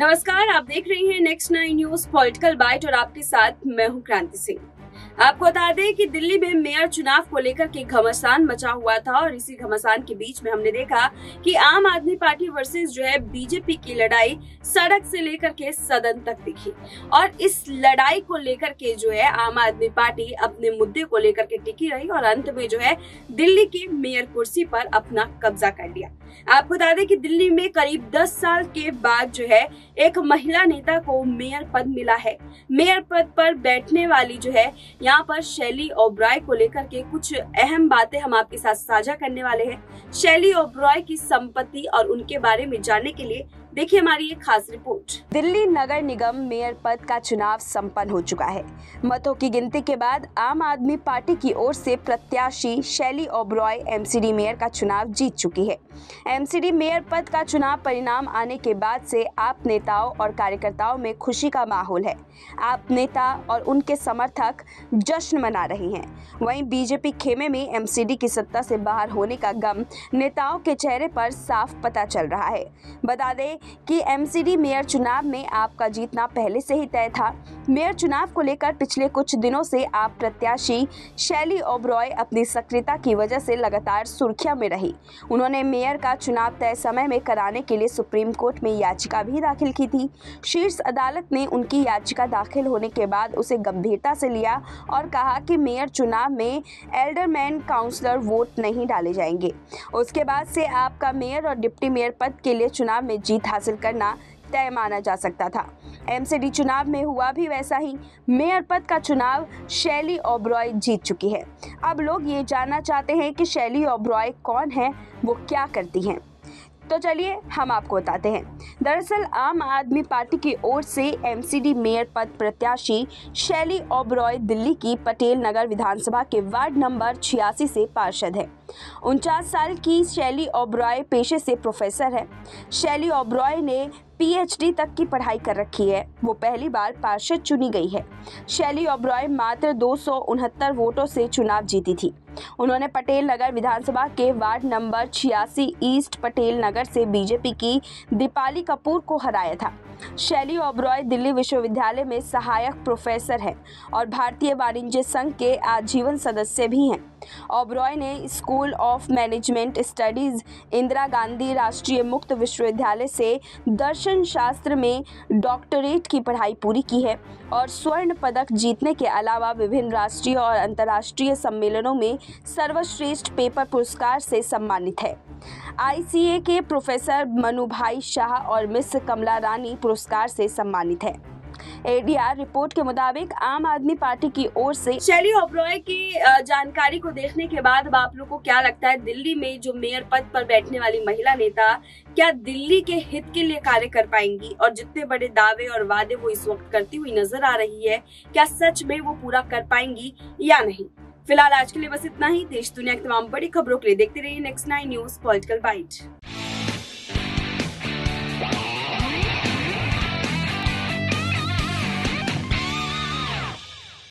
नमस्कार, आप देख रहे हैं नेक्स्ट 9 न्यूज पॉलिटिकल बाइट और आपके साथ मैं हूं क्रांति सिंह। आपको बता दें कि दिल्ली में मेयर चुनाव को लेकर के घमासान मचा हुआ था और इसी घमासान के बीच में हमने देखा कि आम आदमी पार्टी वर्सेस जो है बीजेपी की लड़ाई सड़क से लेकर के सदन तक दिखी और इस लड़ाई को लेकर के जो है आम आदमी पार्टी अपने मुद्दे को लेकर के टिकी रही और अंत में जो है दिल्ली की मेयर कुर्सी पर अपना कब्जा कर लिया। आपको बता दें कि दिल्ली में करीब 10 साल के बाद जो है एक महिला नेता को मेयर पद मिला है। मेयर पद पर बैठने वाली जो है यहाँ पर शैली ओबरॉय को लेकर के कुछ अहम बातें हम आपके साथ साझा करने वाले हैं। शैली ओबरॉय की संपत्ति और उनके बारे में जानने के लिए देखिए हमारी एक खास रिपोर्ट। दिल्ली नगर निगम मेयर पद का चुनाव संपन्न हो चुका है। मतों की गिनती के बाद आम आदमी पार्टी की ओर से प्रत्याशी शैली ओबरॉय एमसीडी मेयर का चुनाव जीत चुकी है। एमसीडी मेयर पद का चुनाव परिणाम आने के बाद से आप नेताओं और कार्यकर्ताओं में खुशी का माहौल है। आप नेता और उनके समर्थक जश्न मना रहे हैं। वहीं बीजेपी खेमे में एमसीडी की सत्ता से बाहर होने का गम नेताओं के चेहरे पर साफ पता चल रहा है। बता दें कि एमसीडी मेयर चुनाव में आपका जीतना पहले से ही तय था। मेयर चुनाव को लेकर पिछले कुछ दिनों से आप प्रत्याशी शैली ओबरॉय अपनी सक्रियता की वजह से लगातार सुर्खियों में रही। उन्होंने मेयर का चुनाव तय समय में कराने के लिए सुप्रीम कोर्ट में याचिका भी दाखिल की थी। शीर्ष अदालत ने उनकी याचिका दाखिल होने के बाद उसे गंभीरता से लिया और कहा कि मेयर चुनाव में एल्डरमैन काउंसलर वोट नहीं डाले जाएंगे। उसके बाद से आपका मेयर और डिप्टी मेयर पद के लिए चुनाव में जीत हासिल करना तय माना जा सकता था। एमसीडी चुनाव में हुआ भी वैसा ही। मेयर पद का चुनाव शैली ओबरॉय जीत चुकी है। अब लोग ये जानना चाहते हैं कि शैली ओबरॉय कौन है, वो क्या करती हैं। तो चलिए हम आपको बताते हैं। दरअसल आम आदमी पार्टी की ओर से एमसीडी मेयर पद प्रत्याशी शैली ओबरॉय दिल्ली की पटेल नगर विधानसभा के वार्ड नंबर 86 से पार्षद है। 49 साल की शैली ओबरॉय पेशे से प्रोफेसर है। शैली ओबरॉय ने पीएचडी तक की पढ़ाई कर रखी है। वो पहली बार पार्षद चुनी गई है। शैली ओबरॉय मात्र 269 वोटों से चुनाव जीती थी। उन्होंने पटेल नगर विधानसभा के ward number 86 east Patel Nagar से बीजेपी की दीपाली कपूर को हराया था। शैली ओबरॉय दिल्ली विश्वविद्यालय में सहायक प्रोफेसर है और भारतीय वाणिज्य संघ के आजीवन सदस्य भी हैं। ओबरॉय ने school of management studies Indira Gandhi Rashtriya Mukt विश्वविद्यालय से दर्शन शास्त्र में डॉक्टरेट की पढ़ाई पूरी की है और स्वर्ण पदक जीतने के अलावा विभिन्न राष्ट्रीय और अंतर्राष्ट्रीय सम्मेलनों में सर्वश्रेष्ठ पेपर पुरस्कार से सम्मानित है। आईसीए के प्रोफेसर मनुभाई शाह और मिस कमला रानी पुरस्कार से सम्मानित है। एडीआर रिपोर्ट के मुताबिक आम आदमी पार्टी की ओर से शैली ओबरॉय की जानकारी को देखने के बाद अब आप लोग को क्या लगता है, दिल्ली में जो मेयर पद पर बैठने वाली महिला नेता क्या दिल्ली के हित के लिए कार्य कर पाएंगी और जितने बड़े दावे और वादे वो इस वक्त करती हुई नजर आ रही है, क्या सच में वो पूरा कर पाएंगी या नहीं। फिलहाल आज के लिए बस इतना ही। देश दुनिया की तमाम बड़ी खबरों के लिए देखते रहिए नेक्स्ट 9 न्यूज पॉलिटिकल बाइट।